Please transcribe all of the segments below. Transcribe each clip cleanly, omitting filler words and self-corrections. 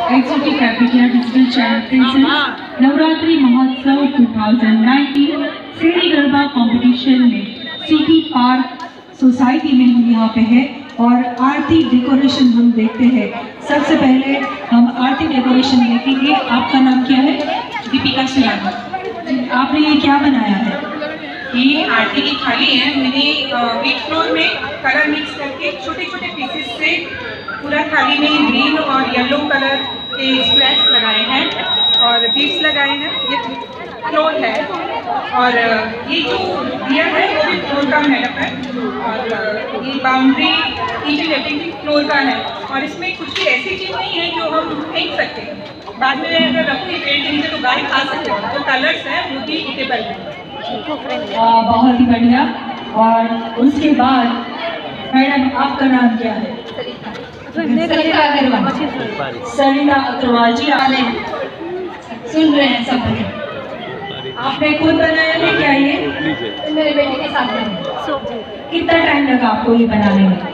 Exotic Africa Digital Channel presents Navratri महोत्सव 2019 फेरी garba competition में सिटी पार्क सोसाइटी में हम यहाँ पे है और आरती डेकोरेशन हम देखते हैं। सबसे पहले हम आरती डेकोरेशन देखेंगे। आपका नाम क्या है? दीपिका सुराना। आपने ये क्या बनाया है? ये आरती की थाली है। मैंने व्हीट फ्लोर में कलर मिक्स करके छोटे छोटे पीसेस से पूरा थाली में ग्रीन और येलो कलर के स्क्वेयर्स लगाए हैं और बीड्स लगाए हैं। ये फ्लोर है और ये जो दिया है वो भी फ्लोर का मेडअप है और ये boundary each and everything floor का है और इसमें कुछ भी ऐसी चीज़ नहीं है जो हम फेंक सकते हैं। बाद में अगर रखूँगी पेंटिंग से तो गाय खा सकते हैं। जो कलर्स हैं वो भी इटेबल हैं। बहुत ही बढ़िया। और उसके बाद मैडम आपका नाम क्या है? सरिता अग्रवाल। सरिता अग्रवाल जी, आपने सुन रहे हैं सब? आपने खुद बनाया है क्या ये? मेरे बेटे के साथ बनाया। कितना टाइम लगा आपको ये बनाने में?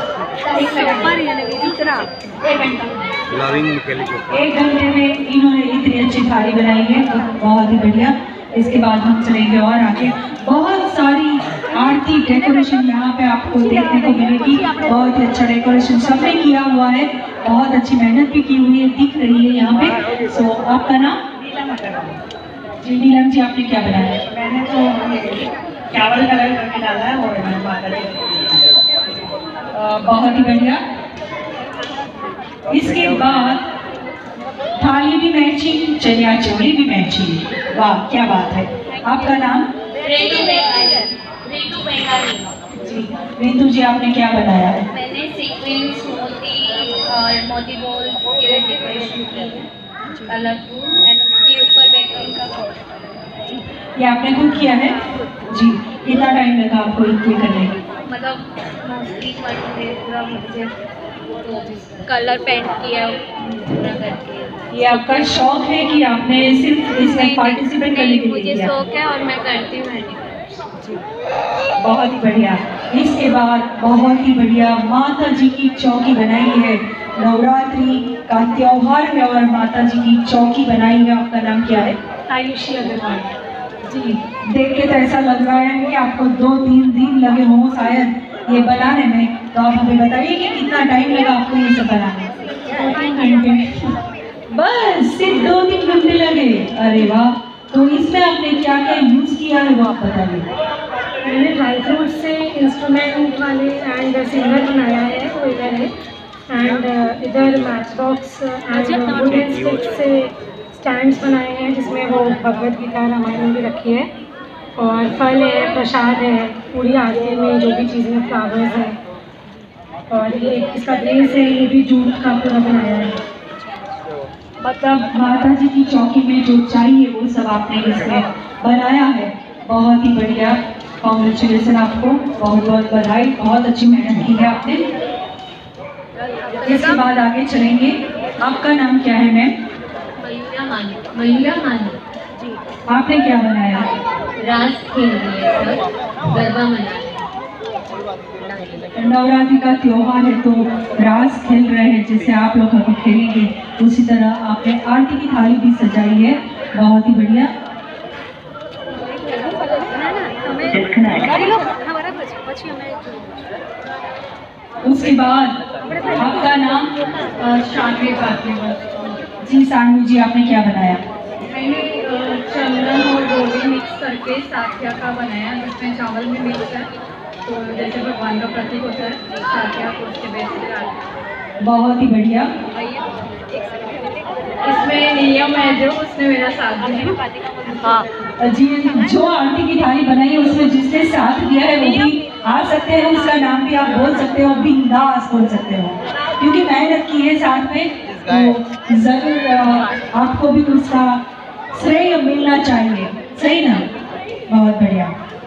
1 घंटे में इन्होंने इतनी अच्छी थाली बनाई है। बहुत ही बढ़िया। इसके बाद हम चलेंगे और आगे। बहुत सारी आरती डेकोरेशन यहाँ पे आपको देखने को मिलेगी। बहुत ही अच्छा डेकोरेशन सबने किया हुआ है। बहुत अच्छी मेहनत भी की हुई है, दिख रही है यहाँ पे। सो आपका नाम? जी नीलम जी, आपने क्या बनाया? मैंने तो चावल कलर करके डाला है और माता जी। बहुत ही बढ़िया। इसके बाद थाली भी मैचिंग, चनिया चोली भी मैचिंग। वाह क्या बात है। आपका नाम? रितु जी रितु जी, आपने क्या बनाया है? मैंने सीक्वेंस मोती और मोती बॉल की डेकोरेशन की है, कलरफुल एंड उसके ऊपर बेकिंग का ये आपने खुद किया है? जी। कितना टाइम लगा आपको ये करने में? मतलब मोस्टली 1 डे पूरा मुझे कलर पेंट किया पूरा करके। ये आपका शौक है कि आपने सिर्फ इसमें पार्टिसिपेट करने के लिए मुझे किया? शौक है और मैं करती हूँ। बहुत ही बढ़िया। इसके बाद बहुत ही बढ़िया माता जी की चौकी बनाई है। नवरात्रि का त्योहार है और माता जी की चौकी बनाई है। आपका नाम क्या है? आयुषी अग्रवाल जी। देख के तो ऐसा लग रहा है कि आपको 2-3 दिन लगे हों शायद ये बनाने में। तो आप हमें बताइए कि कितना टाइम लगा आपको ये सब बनाने में? 2-3 घंटे। बस सिर्फ 2-3 घंटे लगे? अरे वाह। तो इसमें आपने क्या क्या यूज किया है वो आप बताइए। मैंने ड्राई फ्रूट से इंस्ट्रूमेंट वाले एंड सिंगर बनाया है, वो इधर है। एंड इधर match box and wooden stick से स्टैंड्स बनाए हैं जिसमें वो भगवत गीता रामायण भी रखी है और फल है, प्रसाद है, पूरी आरती में जो भी चीज़ें, फ्लावर्स हैं और ये इसका बेस है, ये भी जूट का पूरा बनाया है। मतलब माता जी की चौकी में जो चाहिए वो सब आपने इसमें बनाया है। बहुत ही बढ़िया। कॉन्ग्रेचुलेसन आपको, बहुत बहुत बधाई। बहुत अच्छी मेहनत की है आपने। इसके बाद आगे चलेंगे। आपका नाम क्या है मैम? मयूरा मानी। जी। आपने क्या बनाया? रास खेल रही है सर, गरबा मना। नवरात्रि का त्योहार है तो रास खेल रहे हैं, जैसे आप लोग अभी खेलेंगे उसी तरह आपने आरती की थाली भी सजाई है। बहुत ही बढ़िया। उसके बाद आपका नाम? शानवी फातिमा। जी सानवी जी, आपने क्या बनाया? मैंने चंदन और गोभी मिक्स करके साथिया का बनाया जिसमें चावल भी मिक्स है, तो जैसे भगवान का प्रतीक होता है साथिया को उसके बेस पे डालते। बहुत ही बढ़िया। इसमें नियम है जो उसने मेरा साथ दिया। हाँ जी। जो आरती की थाली बनाई है उसमें जिसने साथ दिया है वो भी आ सकते हैं, उसका नाम भी आप बोल सकते हो, बिंदास बोल सकते हो, क्योंकि मेहनत की है साथ में। तो जरूर आपको भी उसका श्रेय मिलना चाहिए, सही ना? बहुत बढ़िया।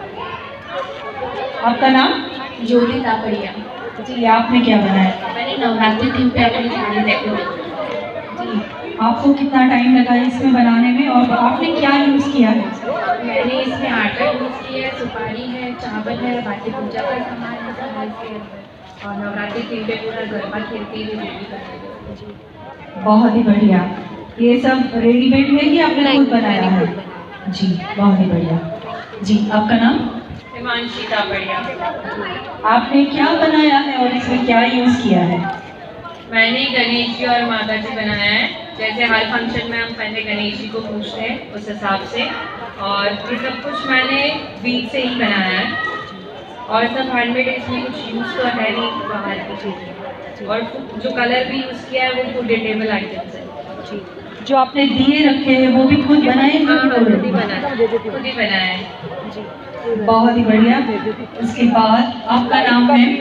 आपका नाम? ज्योति तापड़िया। जी। आपने क्या बनाया? मैंने नवरात्रि थीम पे अपनी थाली डेकोरेट जी। आपको कितना टाइम लगा इसमें बनाने में और आपने क्या यूज़ किया है? मैंने इसमें आटा यूज़ किया है, सुपारी है, चावल है, बाकी पूजा का सामान है और नवरात्रि थीम पे पूरा गरबा खेलते हुए रेडी कर। बहुत ही बढ़िया। ये सब रेडीमेड है कि आपने खुद बनाया है? जी बहुत ही बढ़िया। जी आपका नाम? हिमांशी तापड़िया। आपने क्या बनाया है और इसमें क्या यूज़ किया है? मैंने गणेश जी और माता जी बनाया है। जैसे हर फंक्शन में हम पहले गणेश जी को पूछते हैं उस हिसाब से, और ये सब कुछ मैंने बीज से ही बनाया है और सब हैंडमेड है, इसमें कुछ यूज़ तो है नहीं बाहर की चीज़ें, और जो कलर भी यूज़ किया है वो फूडेबल आइटम्स है। जो आपने दिए रखे हैं वो भी खुद बनाए हैं? खुद ही बनाया है। बहुत ही बढ़िया। उसके बाद आपका नाम है?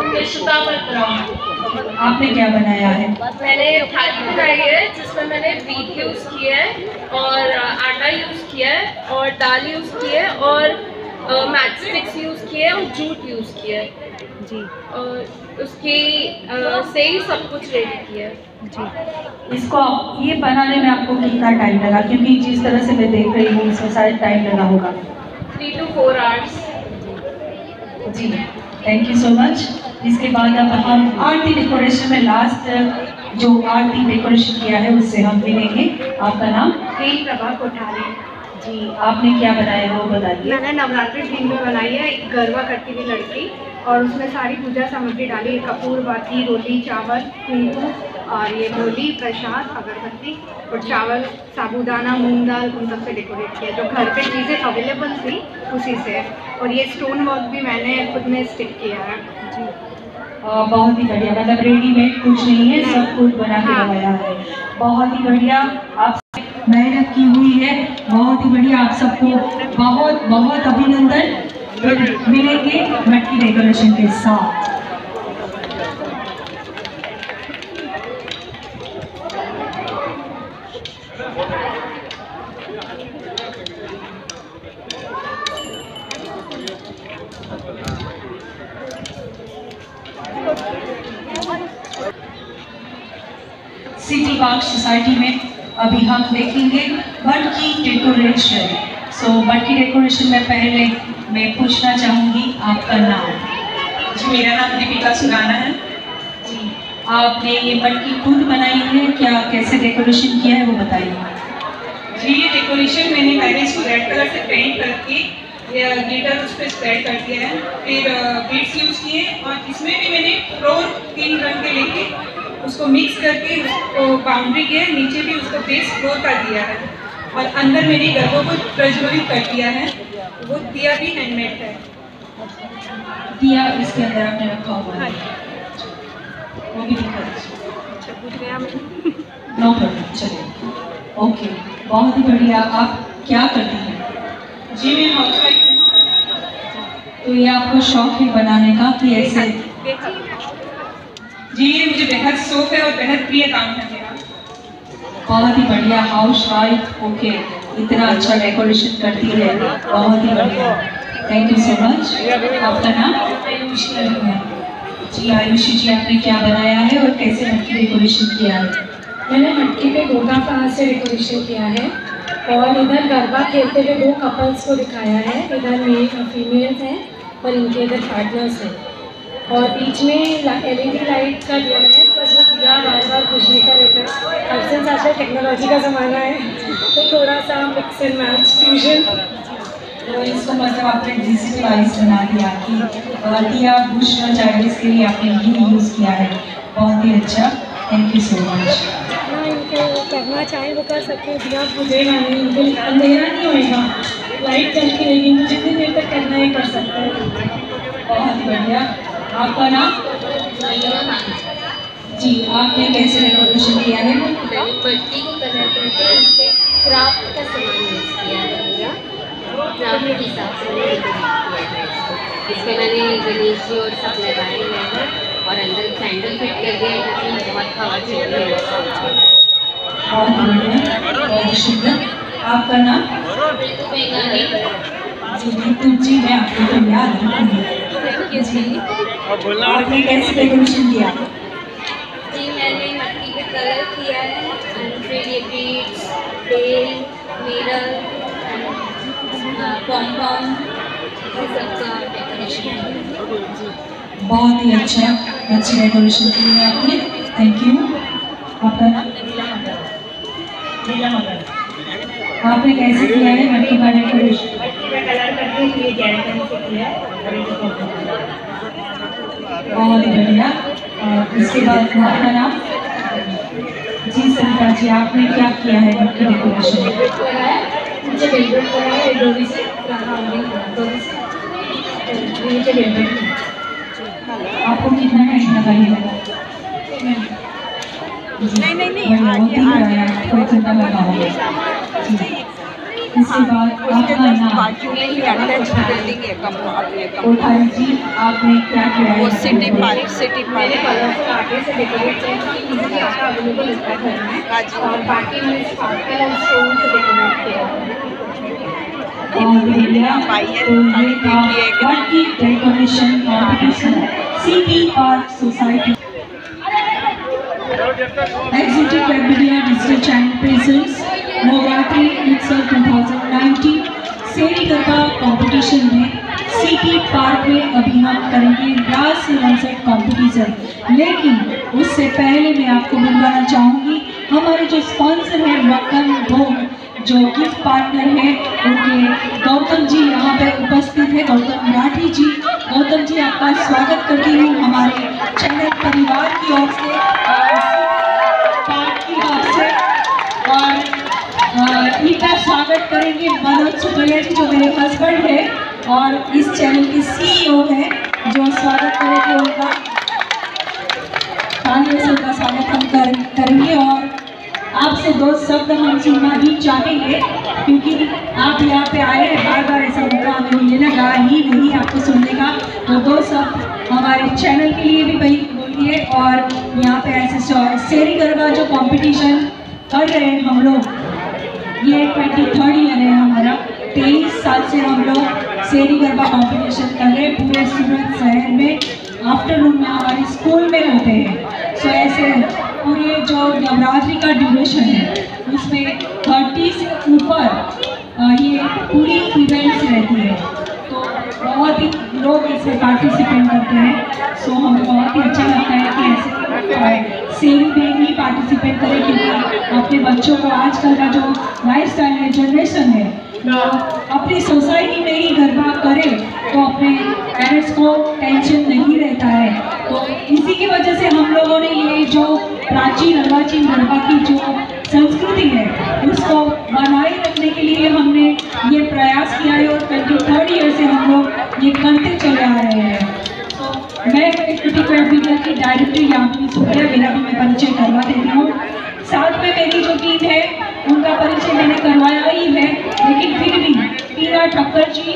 आपने क्या बनाया है? मैंने थाली बनाई है जिसमें मैंने बीट यूज़ किया है और आटा यूज़ किया है और दाल यूज़ की है और मैच स्टिक्स यूज़ किए हैं और जूट यूज़ किया है जी, और उसकी से ही सब कुछ रेडी किया है जी। इसको ये बनाने में आपको कितना टाइम लगा? क्योंकि जिस तरह से मैं देख रही हूँ इसमें शायद टाइम लगा होगा। 3 to 4 hours जी, थैंक यू सो मच। इसके बाद अब हम आरती डेकोरेशन में लास्ट जो आरती डेकोरेशन किया है उससे हम मिलेंगे। आपका नाम? प्रभा कोठारी जी, आपने क्या बनाया है वो बताइए। मैंने नवरात्रि थीम में बनाई है एक गरबा करती हुई लड़की, और उसमें सारी पूजा सामग्री डाली है, कपूर, बाती, रोली, चावल, कुमकुम और ये रोली, प्रसाद, अगरबत्ती और चावल, साबूदाना, मूंग दाल, उन सब से डेकोरेट किया। जो घर पे चीज़ें अवेलेबल थी उसी से, और ये स्टोन वर्क भी मैंने खुद में स्टिक किया है जी। बहुत ही बढ़िया, मतलब रेडीमेड कुछ नहीं है, सब खुद बना के लगाया है। बहुत ही बढ़िया, आप मेहनत की हुई है, बहुत ही बढ़िया। आप सबको बहुत बहुत अभिनंदन। मिलेंगे मटकी डेकोरेशन के साथ। सिटी पार्क सोसाइटी में अभी हम देखेंगे मटकी डेकोरेशन। सो मटकी डेकोरेशन में पहले मैं पूछना चाहूँगी आपका नाम? जी मेरा नाम दीपिका सुराना है। जी, आपने ये मटकी खुद बनाई है क्या? कैसे डेकोरेशन किया है वो बताइए। जी ये डेकोरेशन मैंने पहले इसको रेड कलर से पेंट करके ग्लिटर उस पर स्प्रेड कर दिया है, फिर बीड्स यूज़ किए और इसमें भी मैंने फ्लोर 3 रंग के लेके उसको मिक्स करके उसको बाउंड्री किया है, नीचे भी उसको बेस फ्लोर कर दिया है और अंदर मैंने गरबों को प्रज्वलित कर दिया है। वो दिया भी हैंडमेड है। दिया इसके अंदर आपने रखा हुआ है, वो भी दिखा दीजिए। नो प्रॉब्लम, चलिए ओके। बहुत ही बढ़िया। आप क्या करती हैं? जी मैं हाउसवाइफ हूँ। तो ये आपको शौक है बनाने का कि ऐसे? जी ये मुझे बेहद शौक है और बेहद प्रिय काम है मेरा। बहुत ही बढ़िया, हाउस वाइफ ओके, इतना अच्छा डेकोरेशन करती है, बहुत ही बढ़िया। Thank you so much. आपका नाम? आयुषी है। जी आयुषी जी, आपने क्या बनाया है और कैसे मटकी डेकोरेशन किया है? मैंने मटकी पे गोटा फ्लावर से डेकोरेशन किया है और इधर गरबा खेलते हुए 2 कपल्स को दिखाया है। इधर मेल फीमेल्स हैं और इनके इधर पार्टनर्स हैं, और बीच में LED लाइट का दिया है, बस वो दिया बार बार खुशबू का रहता है। अब से आजकल टेक्नोलॉजी का ज़माना है तो थोड़ा सा मिक्स एंड मैच फ्यूजन। तो इसको मतलब आपने डिजिटलाइज बना दिया कि दिया बुश न जाए, इसके लिए आपने ये यूज़ किया है। बहुत ही अच्छा, थैंक यू सो मच। जितना इनको करना चाहें वो कर सकते हैं, दिया बुझेगा नहीं, इनको अंधेरा नहीं होएगा, लाइट चलती रहेगी, तो जितनी देर तक करना है कर सकते हैं। बहुत ही बढ़िया। आपका नाम? जी, आपने कैसे डेकोरेशन किया है? मटकी को कलर करके उस पर क्राफ्ट का सामान यूज़ किया है पूरा, क्राफ्ट के हिसाब से मैंने डेकोरेट किया है। इसमें मैंने गणेश जी और सब लगाए हुए हैं और अंदर कैंडल फिट कर दिया है जिसमें बहुत हवा चल रही है। बहुत बढ़िया, बहुत शुक्रिया। आपका नाम? जी बिल्कुल जी, मैं आपको तो याद रखूँगी जी। आपने कैसे डेकोरेशन किया? जी मैंने मटकी पे कलर किया है, फिर ये बीड्स, बेल, मिरर, पॉम-पॉम, इस सब का डेकोरेशन है। बहुत ही अच्छा, अच्छी डेकोरेशन की है आपने, थैंक यू। आपका नाम? आपने कैसे किया है मटकी का डेकोरेशन? कलर करके ये जेल पेन से किया है। बहुत ही बढ़िया। इसके बाद आपका नाम? जी सरिता जी, आपने क्या किया है मटकी डेकोरेशन? मुझे वेलवेट लगाया है डोरी से, नीचे वेलवेट। आपको कितना टाइम लगा ये लगा? नहीं कोई घंटा लगा होगा। इसके बाद आपका नाम? कोठारी जी, आपने क्या किया है? सिटी पार्क आगे से डेकोरेट किया अवेलेबल होता है घर में, और बाकी में स्पार्कल और स्टोन से डेकोरेट किया है। मटकी decoration competition city park society Exotic Web Media Digital Channel presents Navratri उत्सव 2019 सेरी गरबा कंपटीशन में सिटी पार्क में अभी हम करेंगे रास रंजक कंपटीशन। लेकिन उससे पहले मैं आपको बताना चाहूँगी हमारे जो स्पॉन्सर हैं मक्खन भोग, जो गिफ्ट पार्टनर हैं, उनके गौतम जी यहाँ पे उपस्थित है। गौतम राठी जी, गौतम जी आपका स्वागत करती हूँ हमारे चैनल परिवार की ओर से और इनका स्वागत करेंगे मनोज सुपलिया जी, जो मेरे हस्बैंड है और इस चैनल के CEO है, जो स्वागत करेंगे उनका। तालियों से उनका स्वागत हम करेंगे और आपसे दो शब्द हम सुनना भी चाहेंगे, क्योंकि आप यहाँ पे आए हैं, बार बार ऐसा मौका हमें मिलेगा ही नहीं आपको सुनने का। तो दो शब्द हमारे चैनल के लिए भी भाई बोलिए। और यहाँ पे ऐसे सेरी गरबा जो कंपटीशन कर रहे हैं हम लोग, ये 23rd ईयर है हमारा। 23 साल से हम लोग सेरी गरबा कंपटीशन कर रहे हैं पूरे सूरत शहर में। आफ्टरनून में हमारे स्कूल में होते हैं। सो ऐसे पूरे जो नवरात्रि का ड्यूरेशन है उसमें 30 से ऊपर ये पूरी इवेंट्स रहती है, तो बहुत ही लोग इसमें पार्टिसिपेट करते हैं। सो हमें बहुत ही अच्छा लगता है कि ऐसे सेरी में ही पार्टिसिपेट करें, क्योंकि अपने बच्चों को आजकल का जो लाइफस्टाइल है, जनरेशन है, अपनी सोसाइटी में ही गरबा करें तो अपने पेरेंट्स को टेंशन नहीं रहता है। तो इसी की वजह से हम लोगों ने ये जो प्राचीन अर्वाचीन गरबा की जो संस्कृति है उसको बनाए रखने के लिए हमने ये प्रयास किया है और 23rd ईयर से हम लोग ये करते चले आ रहे हैं। तो मैं एक्टिविटी वेब मीडिया की डायरेक्टर यामिनी सुप्रिया, मेरा भी मैं परिचय करवा देती हूँ। साथ में मेरी जो टीम है उनका परिचय मैंने करवाया ही है, लेकिन फिर भी टीना ठक्कर जी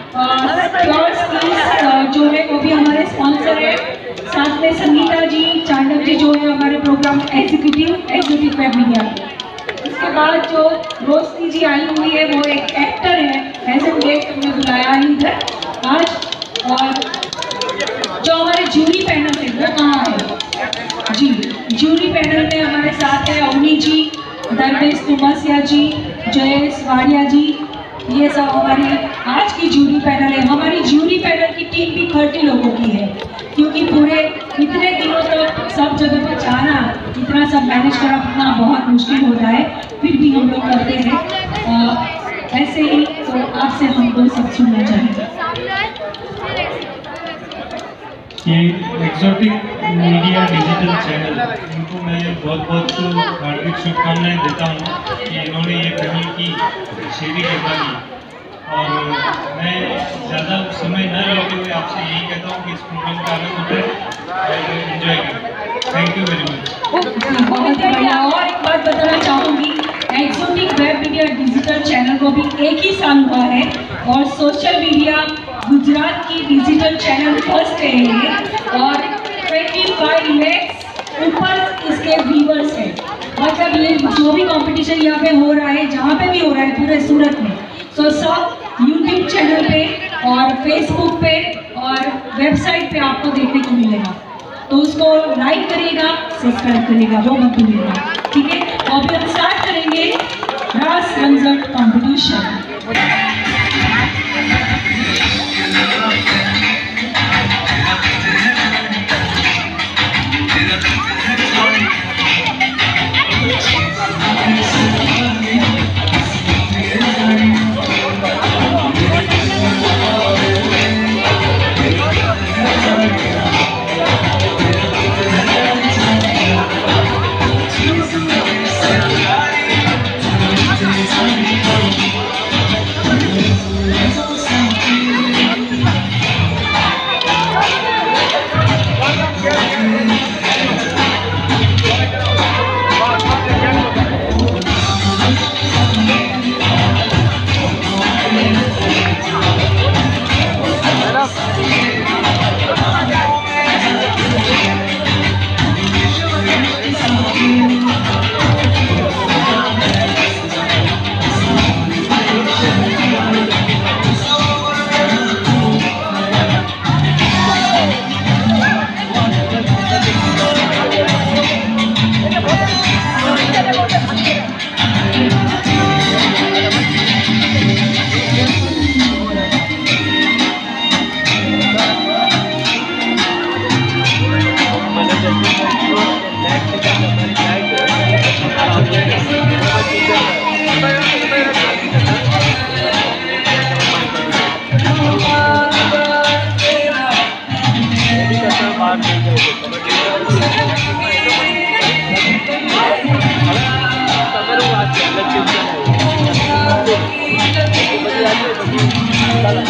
जो है वो भी हमारे स्पॉन्सर है। साथ में संगीता जी चांडक जी जो है हमारे प्रोग्राम एग्जीक्यूटिव वेब मीडिया। उसके बाद जो रोशनी जी आई हुई है वो एक एक्टर है, ऐसे गेस्ट हमने बुलाया है इधर आज। और जो हमारे जूरी पैनल है वो कहाँ है जी? जूरी पैनल में हमारे साथ है अवनी जी, दरवेश तुमसिया जी, जयेश वाड़िया जी, ये सब हमारी आज की जूरी पैनल है। हमारी जूरी पैनल की टीम भी 30 लोगों की है, क्योंकि पूरे इतने दिनों तक सब जगह पर जाना, इतना सब मैनेज करना बहुत मुश्किल होता है, फिर भी हम लोग करते हैं। ऐसे ही तो आपसे हम दो सब सुनना चाहेंगे। ये एक्सोटिक मीडिया डिजिटल चैनल, इनको मैं बहुत बहुत हार्दिक शुभकामनाएं देता हूँ कि इन्होंने ये पहल की सेरी गरबा की। और मैं ज़्यादा समय न लेते हुए आपसे यही कहता हूँ कि इस प्रोग्राम का आनंद उठाएं और एंजॉय करें। Thank you very much. बहुत ही बढ़िया। और एक बात बताना चाहूँगी, exotic web media digital channel को भी 1 ही साल हुआ है और सोशल मीडिया गुजरात की डिजिटल चैनल फर्स्ट है ये, और 25 लाख ऊपर इसके व्यूवर्स हैं। मतलब ये जो भी कंपटीशन यहाँ पे हो रहा है, जहाँ पे भी हो रहा है पूरे सूरत में, सो सब यूट्यूब चैनल पे और फेसबुक पे और वेबसाइट पे आपको देखने को मिलेगा। तो उसको लाइक करिएगा, सब्सक्राइब करिएगा, वो मत भूलिएगा, ठीक है? और अभी हम स्टार्ट करेंगे रास रंजक कॉम्पिटिशन।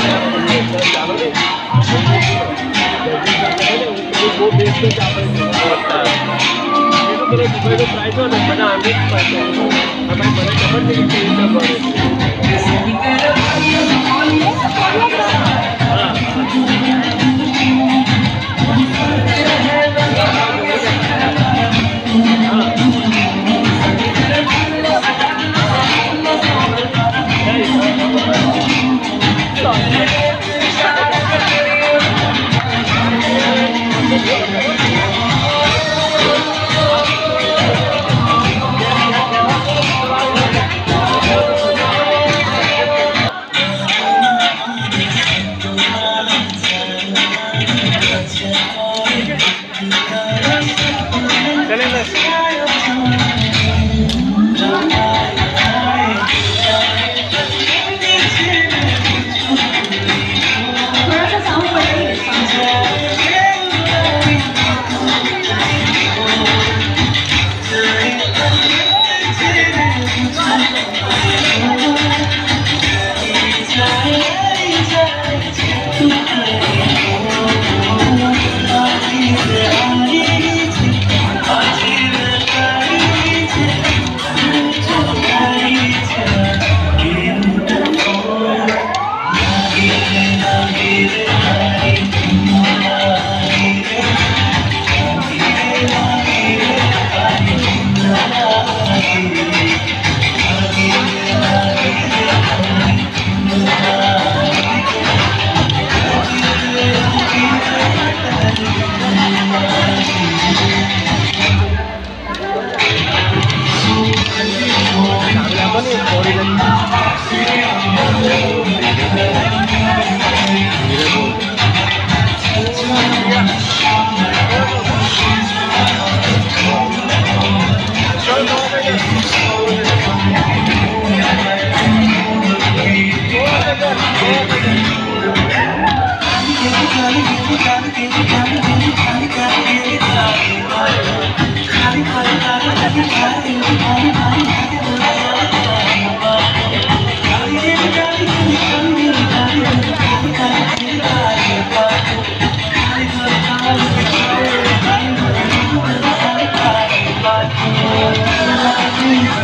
थोड़ा सा साउंड बढ़ाइए। Thank you.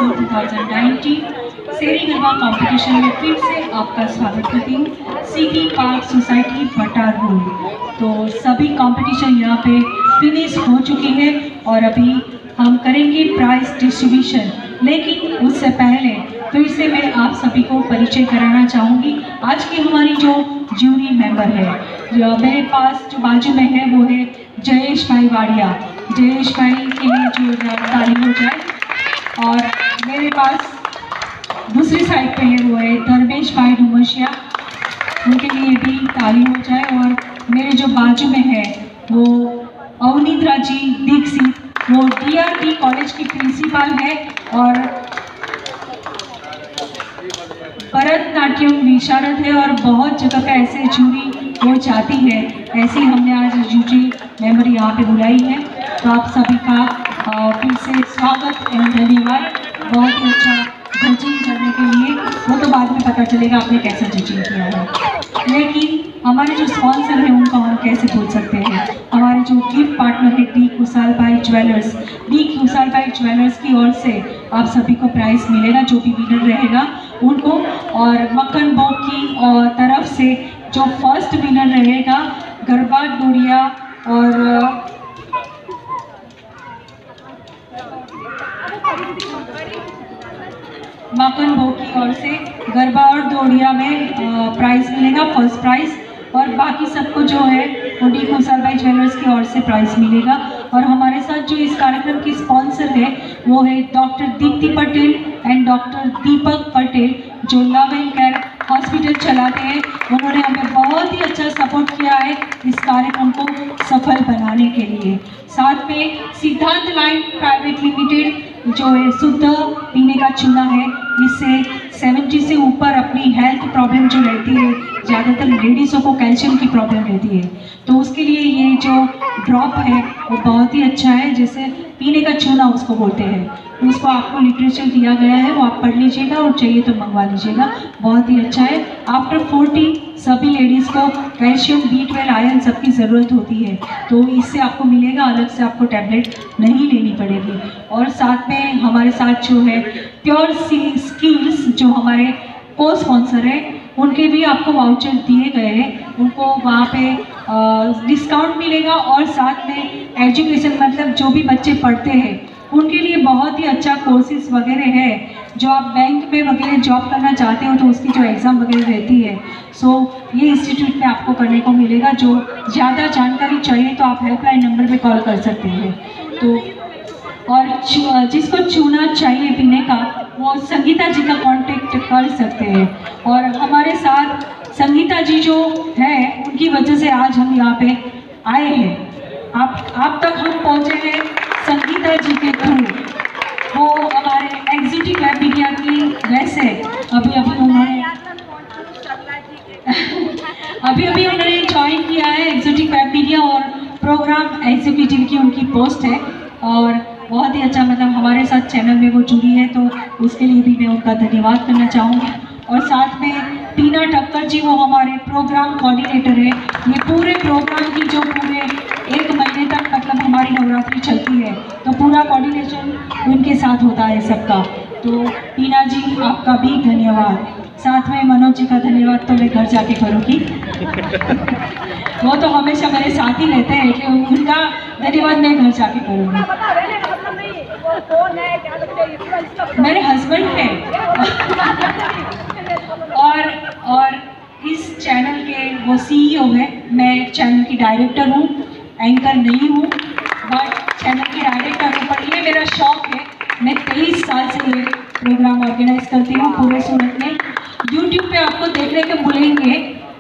महोत्सव 2019 शेरी गरबा कंपटीशन में फिर से आपका स्वागत करती हूँ सिटी पार्क सोसाइटी बटार रोड। तो सभी कंपटीशन यहाँ पे फिनिश हो चुकी है और अभी हम करेंगे प्राइज डिस्ट्रीब्यूशन, लेकिन उससे पहले फिर से मैं आप सभी को परिचय कराना चाहूँगी। आज की हमारी जो ज्यूरी मेंबर है, जो मेरे पास जो बाजू में है वो है जयेश भाई वाडिया। जयेश भाई के लिए जो ताली हो जाए। और मेरे पास दूसरी साइड पे है वो है धर्मेश भाई डुमसिया, उनके लिए भी ताली हो जाए। और मेरे जो बाजू में है वो अवनिद्रा जी दीक्षित, वो DRT कॉलेज की प्रिंसिपल है और भरतनाट्यम विशारद है और बहुत जगह पे ऐसे जूरी हो जाती है। ऐसे ही हमने आज जूरी मेंबर यहाँ पे बुलाई है। तो आप सभी का फिर से स्वागत एवं धन्यवाद। बहुत ही अच्छा जजिंग करने के लिए, वो तो बाद में पता चलेगा आपने कैसे जजिंग किया है। लेकिन हमारे जो स्पॉन्सर हैं उनका हम कैसे भूल सकते हैं। हमारे जो गिफ्ट पार्टनर है D Khushal Bhai jewellers, D Khushal Bhai jewellers की ओर से आप सभी को प्राइस मिलेगा, जो भी विनर रहेगा उनको। और मक्खन बोक की तरफ से जो फर्स्ट विनर रहेगा गरबा डोरिया और मक्खन बोक की ओर से गरबा और डोरिया में प्राइस मिलेगा, फर्स्ट प्राइस। और बाकी सबको जो है वो डी खुशाल भाई ज्वेलर्स की ओर से प्राइस मिलेगा। और हमारे साथ जो इस कार्यक्रम की स्पॉन्सर है वो है doctor Deepti Patel and doctor Deepak Patel, जो लव एंड केयर हॉस्पिटल चलाते हैं। उन्होंने हमें बहुत ही अच्छा सपोर्ट किया है इस कार्यक्रम को सफल बनाने के लिए। साथ में सिद्धांत लाइन प्राइवेट लिमिटेड जो है शुद्ध पीने का चूना है, इससे 70 से ऊपर अपनी हेल्थ प्रॉब्लम जो रहती है, ज़्यादातर लेडीज़ों को कैल्शियम की प्रॉब्लम रहती है, तो उसके लिए ये जो ड्रॉप है वो बहुत ही अच्छा है, जैसे पीने का चूना उसको बोलते हैं। तो उसको आपको लिटरेचर दिया गया है, वो आप पढ़ लीजिएगा और चाहिए तो मंगवा लीजिएगा, बहुत ही अच्छा है। आफ्टर 40 सभी लेडीज़ को कैल्शियम, B12, आयरन सबकी ज़रूरत होती है, तो इससे आपको मिलेगा, अलग से आपको टैबलेट नहीं लेनी पड़ेगी। और साथ में हमारे साथ जो है प्योर स्किल्स जो हमारे को स्पॉन्सर है, उनके भी आपको वाउचर दिए गए हैं, उनको वहाँ पे डिस्काउंट मिलेगा। और साथ में एजुकेशन, मतलब जो भी बच्चे पढ़ते हैं उनके लिए बहुत ही अच्छा कोर्सेज वगैरह है। जो आप बैंक में वगैरह जॉब करना चाहते हो तो उसकी जो एग्ज़ाम वगैरह रहती है, सो ये इंस्टीट्यूट में आपको करने को मिलेगा। जो ज़्यादा जानकारी चाहिए तो आप हेल्पलाइन नंबर पे कॉल कर सकते हैं। तो और जिसको चूना चाहिए पीने का, वो संगीता जी का कांटेक्ट कर सकते हैं। और हमारे साथ संगीता जी जो है, उनकी वजह से आज हम यहाँ पे आए हैं। आप तक हम पहुँचे हैं संगीता जी के थ्रू। वो हमारे एग्जीक्यूटिव वेब मीडिया की वैसे अभी उन्होंने ज्वाइन किया है एग्जीक्यूटिव वेब मीडिया, और प्रोग्राम एग्जीक्यूटिव की उनकी पोस्ट है। और बहुत ही अच्छा, मतलब हमारे साथ चैनल में वो जुड़ी है, तो उसके लिए भी मैं उनका धन्यवाद करना चाहूँगी। और साथ में टीना ठक्कर जी, वो हमारे प्रोग्राम कोऑर्डिनेटर है। ये पूरे प्रोग्राम की जो पूरे 1 महीने तक, मतलब हमारी नवरात्रि चलती है, तो पूरा कोऑर्डिनेशन उनके साथ होता है सबका। तो टीना जी आपका भी धन्यवाद। साथ में मनोज जी का धन्यवाद तो मैं घर जाके करूँगी वो तो हमेशा मेरे साथ ही रहते हैं, कि उनका धन्यवाद मैं घर जाके करूँगी। मेरे हस्बैंड हैं और इस चैनल के वो CEO है। मैं चैनल की डायरेक्टर हूँ, एंकर नहीं हूँ, बट चैनल की डायरेक्टर हूँ। पर ये मेरा शौक है, मैं 23 साल से ये प्रोग्राम ऑर्गेनाइज करती हूँ पूरे सूरत में। यूट्यूब पे आपको देखने को मिलेंगे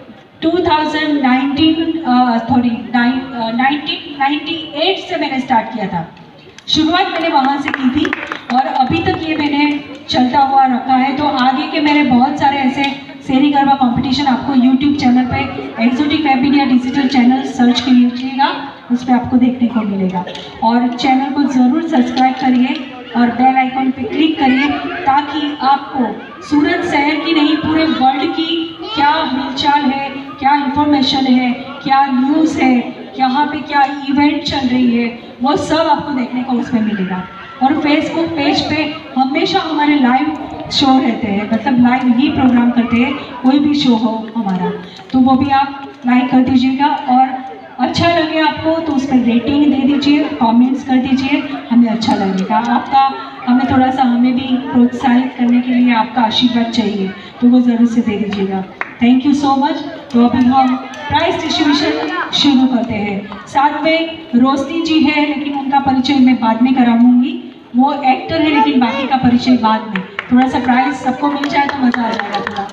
1998 से मैंने स्टार्ट किया था, शुरुआत मैंने वहाँ से की थी और अभी तक ये मैंने चलता हुआ रखा है। तो आगे के मेरे बहुत सारे ऐसे शेरी गरबा कंपटीशन आपको यूट्यूब चैनल पे exotic web media digital channel search कीजिएगा, उस पर आपको देखने को मिलेगा। और चैनल को ज़रूर सब्सक्राइब करिए और बेल आइकन पे क्लिक करिए, ताकि आपको सूरत शहर की नहीं पूरे वर्ल्ड की क्या हिलचाल है, क्या इन्फॉर्मेशन है, क्या न्यूज़ है, यहाँ पे क्या इवेंट चल रही है, वो सब आपको देखने को उसमें मिलेगा। और फेसबुक पेज पे हमेशा हमारे लाइव शो रहते हैं, मतलब लाइव ही प्रोग्राम करते हैं, कोई भी शो हो हमारा, तो वो भी आप लाइक कर दीजिएगा। और अच्छा लगे आपको तो उस पर रेटिंग दे दीजिए, कमेंट्स कर दीजिए, हमें अच्छा लगेगा। आपका हमें थोड़ा सा हमें भी प्रोत्साहित करने के लिए आपका आशीर्वाद चाहिए, तो वो ज़रूर से दे दीजिएगा। Thank you so much. तो अभी हम प्राइस डिस्ट्रीब्यूशन शुरू करते हैं। साथ में रोशनी जी है, लेकिन उनका परिचय मैं बाद में कराऊंगी, वो एक्टर है, लेकिन बाकी का परिचय बाद में। थोड़ा सा प्राइस सबको मिल जाए तो मज़ा आ जाएगा थोड़ा।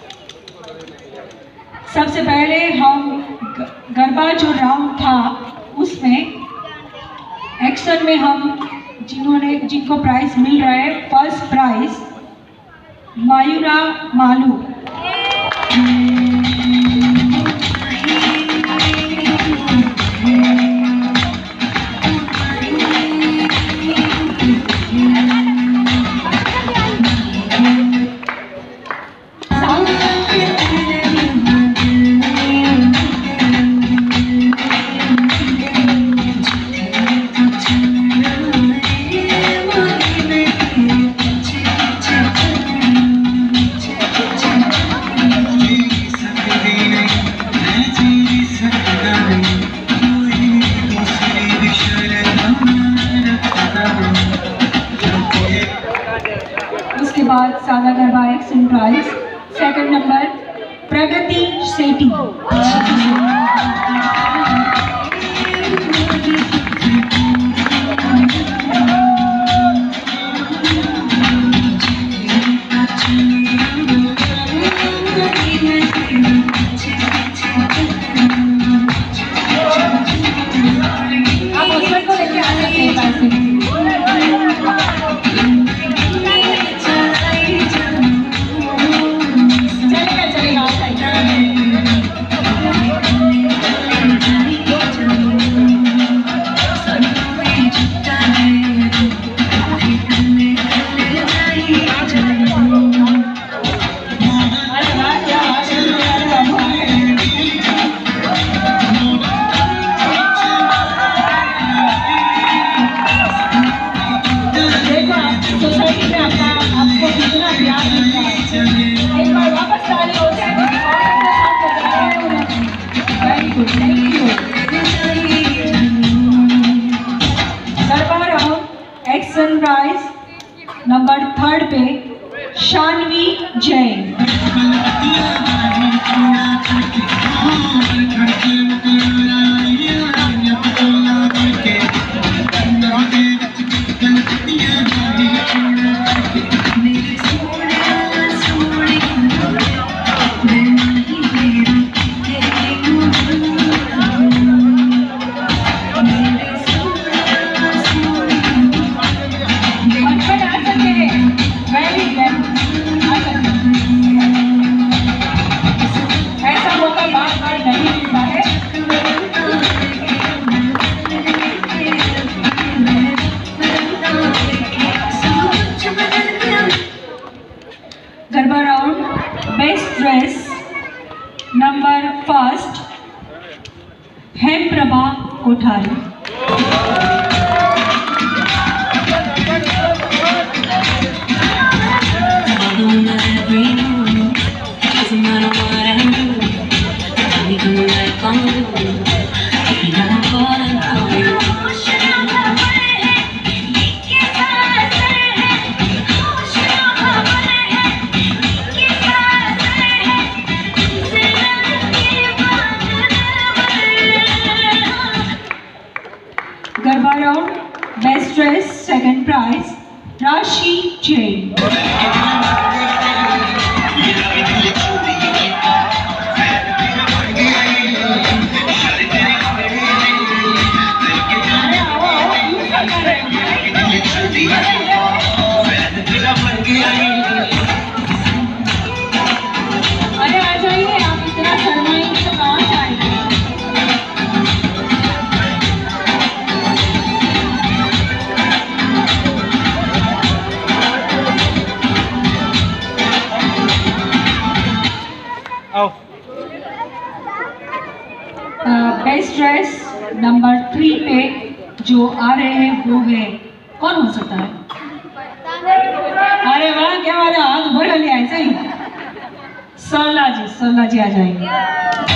सबसे पहले हम गरबा जो राउंड था उसमें एक्शन में हम जिनको प्राइस मिल रहा है, फर्स्ट प्राइज मायूरा मालू, सादा garba action prize second number Pragati Sethi. आप उसमें को लेके आ सकते हैं पैसे। एक्शन प्राइज नंबर थर्ड पे Shanvi Jain. Garba round best dress number first Hemprabha Kothari. Garba round best dress second prize Rashi Jain. अरे आ जाइए, आप इतना शर्माएंगे तो कहाँ जाएंगे। बेस्ट ड्रेस नंबर 3 पे जो आ रहे हैं वो है कौन हो सकता है? अरे वाह, क्या बात है, हाथ ऊपर कर लिया ऐसे ही। सोला जी आ जाएंगे।